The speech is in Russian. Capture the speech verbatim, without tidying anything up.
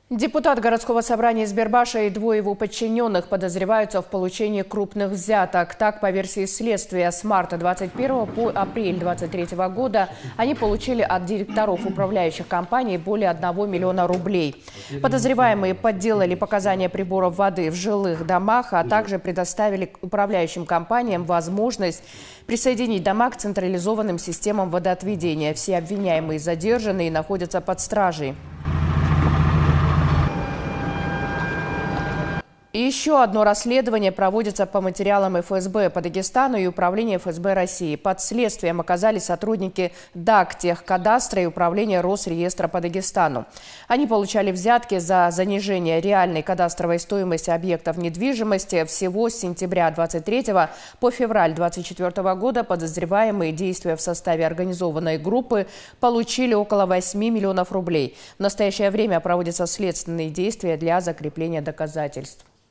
Депутат городского собрания Избербаша и двое его подчиненных подозреваются в получении крупных взяток. Так, по версии следствия, с марта двадцать первого по апрель двадцать третьего года они получили от директоров управляющих компаний более одного миллиона рублей. Подозреваемые подделали показания приборов воды в жилых домах, а также предоставили управляющим компаниям возможность присоединить дома к централизованным системам водоотведения. Все обвиняемые задержаны и находятся под стражей. И еще одно расследование проводится по материалам эф эс бэ по Дагестану и Управления эф эс бэ России. Под следствием оказались сотрудники даг Техкадастра и Управления Росреестра по Дагестану. Они получали взятки за занижение реальной кадастровой стоимости объектов недвижимости. Всего с сентября двадцать третьего по февраль двадцать четвёртого года подозреваемые, действуя в составе организованной группы, получили около восьми миллионов рублей. В настоящее время проводятся следственные действия для закрепления доказательств.